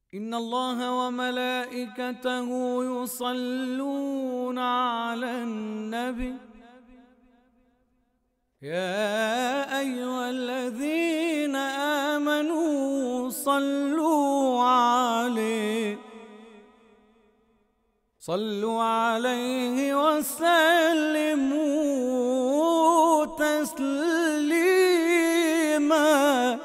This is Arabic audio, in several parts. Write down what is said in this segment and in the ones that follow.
إن الله وملائكته يصلون على النبي يا أيها الذين آمنوا صلوا عليه وسلموا تسليما.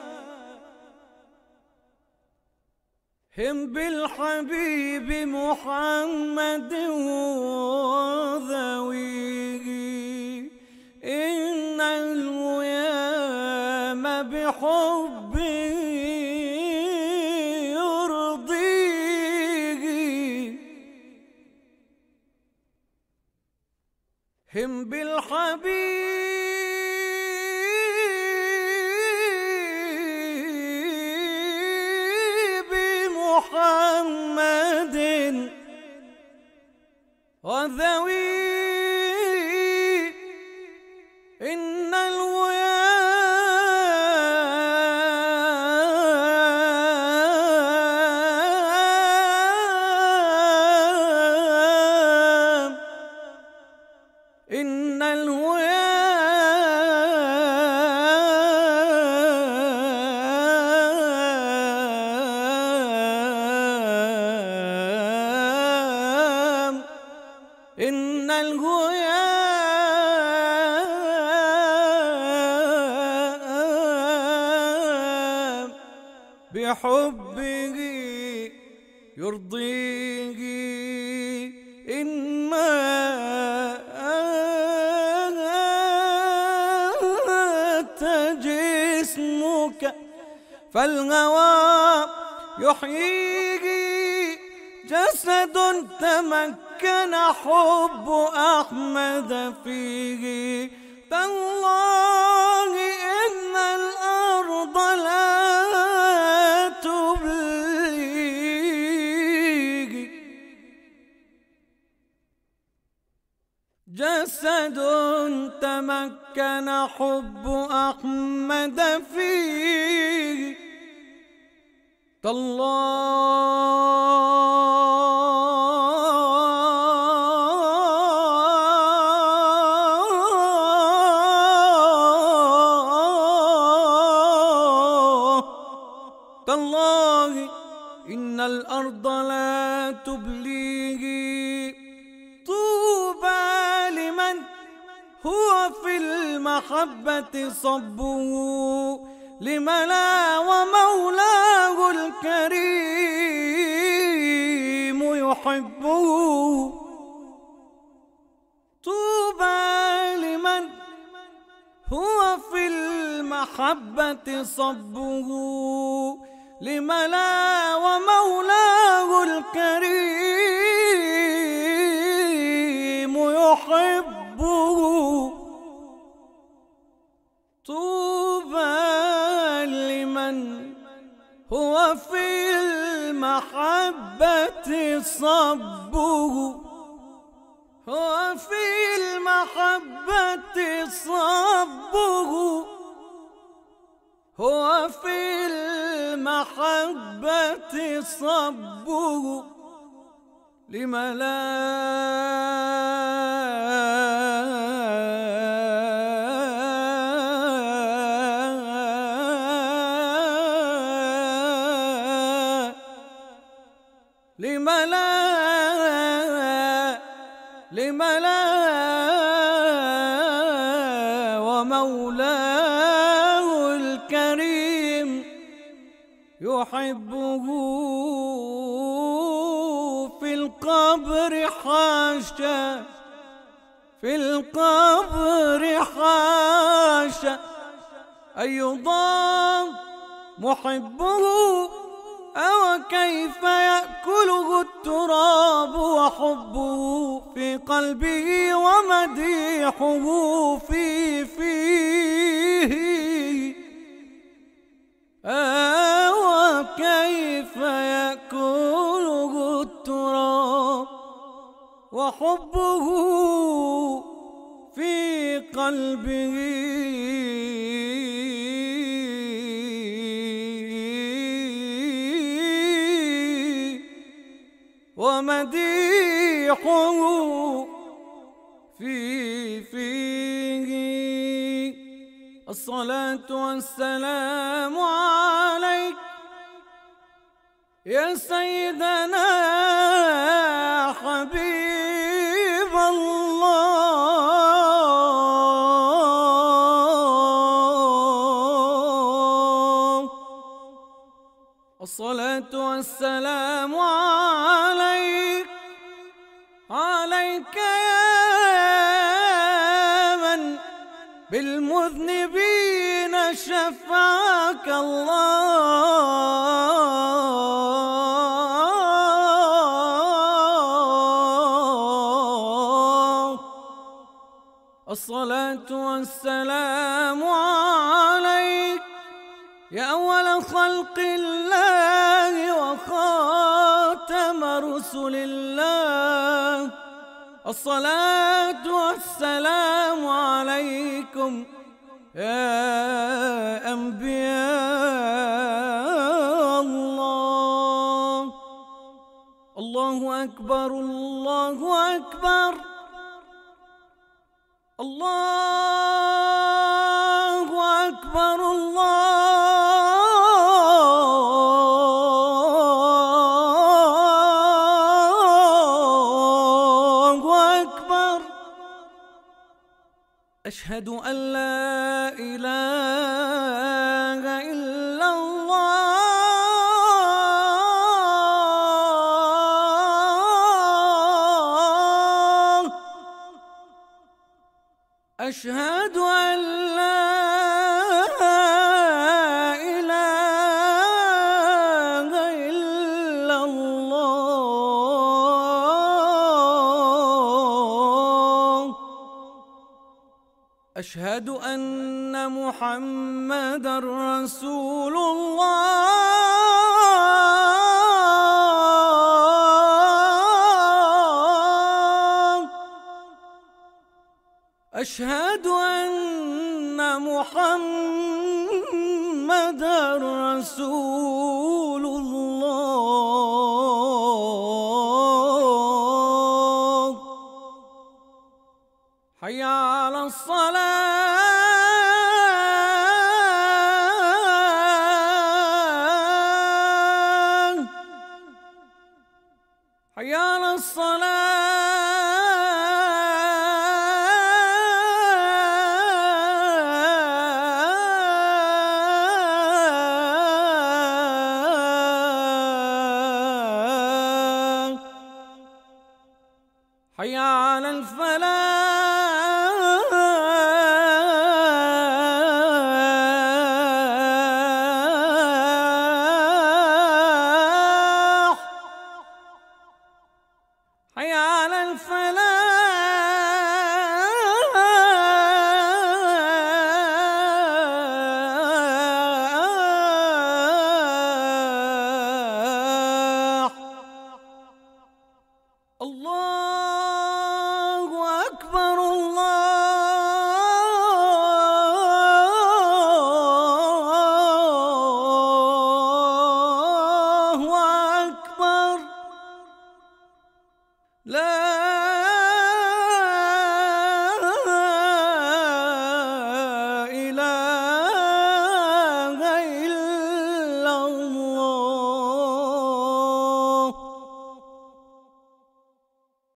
هم بالحبيب محمد وذويه إن الويام بحبه يرضيه. هم بالحبيب محمد وذويه إن الويام إن الويام إن الويام بحبه يرضيه. إن مات جسمك فالهوى يحييه. جسد تمكن حب أحمد فيه. تالله إن الأرض لا تبليه. جسد تمكن حب أحمد فيه. تالله إن الأرض لا تبليه. طوبى لمن هو في المحبة صبه لملا ومولاه الكريم يحبه. طوبى لمن هو في المحبة صبه لملا ومولاه الكريم يحبه. طوبى لمن هو في المحبة صبه. هو في المحبة صبه. هو في المحبة صبه لملا ومولاه الكريم يحبه. في القبر حاشا في القبر حاشا أن يضام محبه. أو كيف يأكله التراب وحبه في قلبه ومديحه في فيه. أو كيف يأكله التراب وحبه في قلبه ومديحه في فيه. الصلاة والسلام عليك يا سيدنا حبيب الله. الصلاة والسلام عليك يا من بالمذنبين شفعك الله. الصلاة والسلام عليك يا أول خلق الله وخاتم رسل الله. الصلاة والسلام عليكم يا أنبياء الله. الله أكبر الله أكبر الله أكبر الله أكبر. أشهد أن لا إله إلا الله. أشهد أن لا إله إلا الله. أشهد أن محمدًا رسول الله. أشهد أن محمدًا رسول الله. حي على الصلاة حي على الصلاة حي على الفلاح حي على الفلاح. الله أكبر الله أكبر. لا